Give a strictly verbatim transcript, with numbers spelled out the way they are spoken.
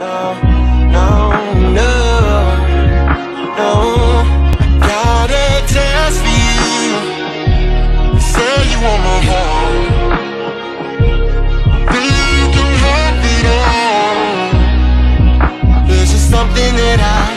no, no, no, no. Got a test for you. You say you want my heart, baby, you can have it all. There's just something that I